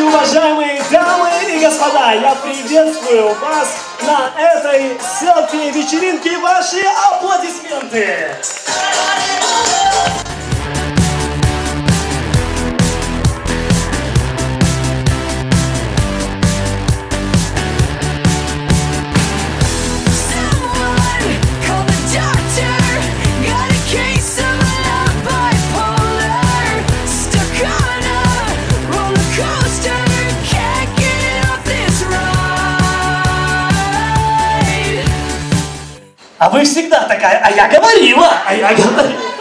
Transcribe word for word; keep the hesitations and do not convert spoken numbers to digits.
Уважаемые дамы и господа, я приветствую вас на этой селфи-вечеринке. Ваши аплодисменты! А вы всегда такая, а я говорила, а я говорила.